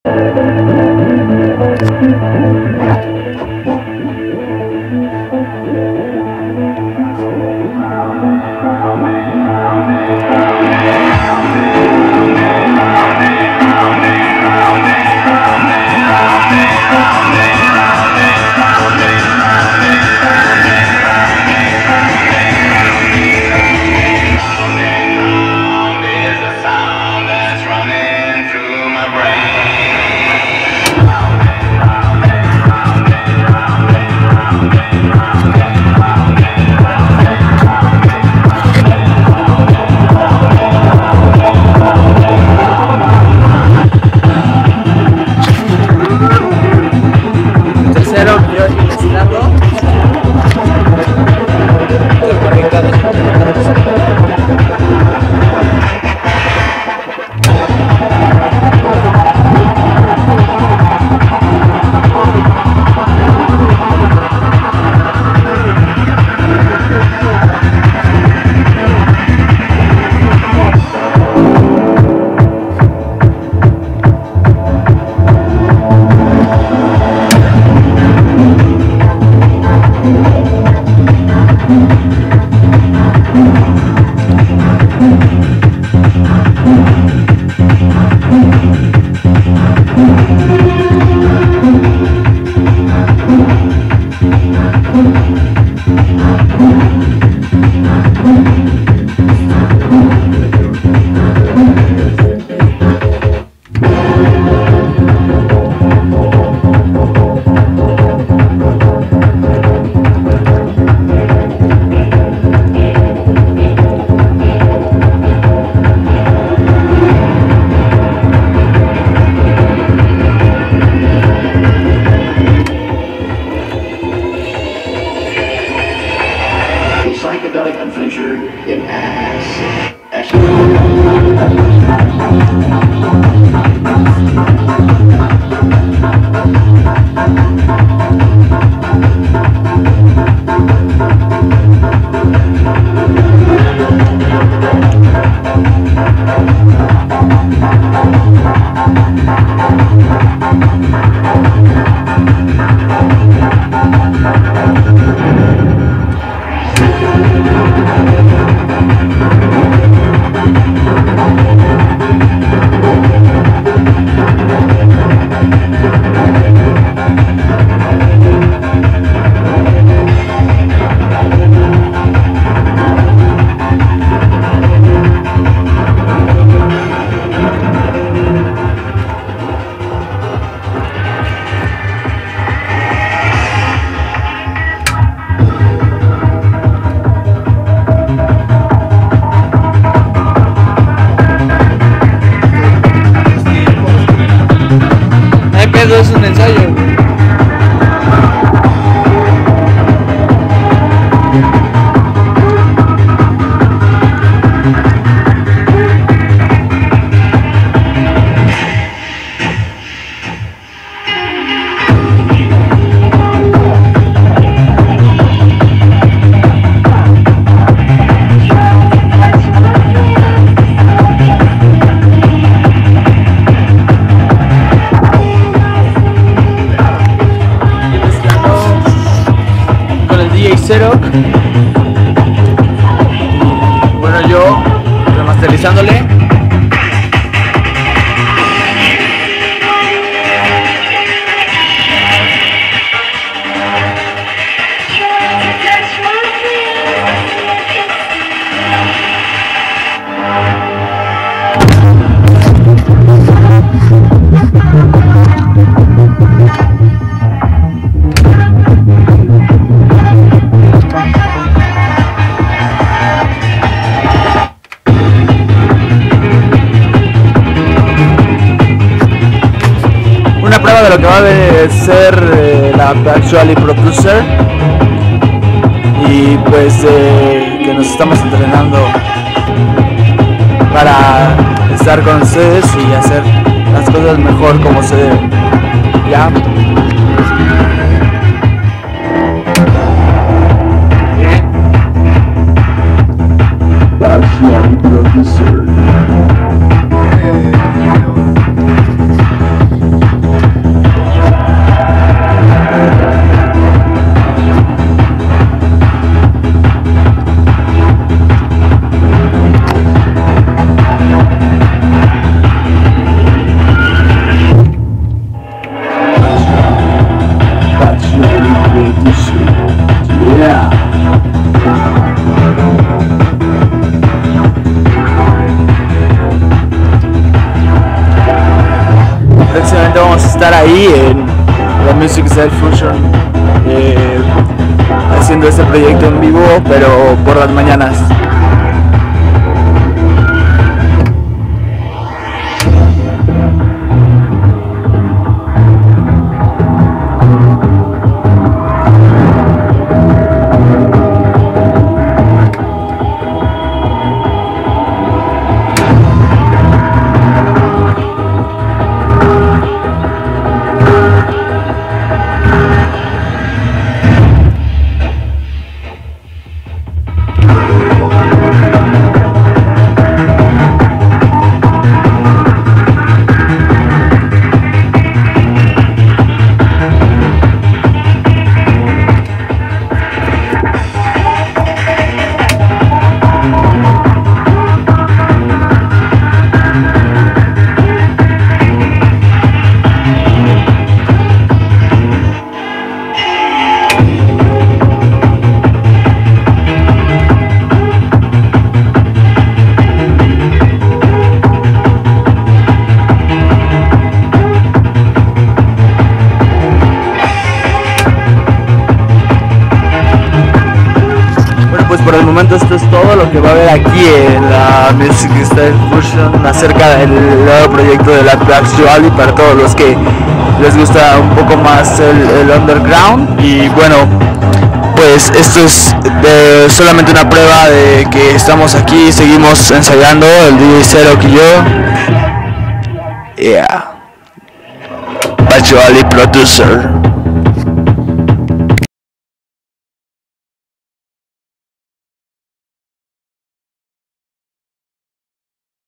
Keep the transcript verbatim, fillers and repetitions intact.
Es un ensayo. Bueno, yo remasterizándole. De lo que va a ser eh, la Actually Producer, y pues eh, que nos estamos entrenando para estar con ustedes y hacer las cosas mejor como se debe. ¿Ya? Actually Producer. aquí en la Music Style Fusion, eh, haciendo este proyecto en vivo, pero por las mañanas. Pues por el momento esto es todo lo que va a haber aquí en la Music Style Fusion acerca del nuevo proyecto de Lat Black Joali, para todos los que les gusta un poco más el, el underground. Y bueno, pues esto es de solamente una prueba de que estamos aquí, seguimos ensayando, el D J Zero y yo. Yeah, Black Joali producer.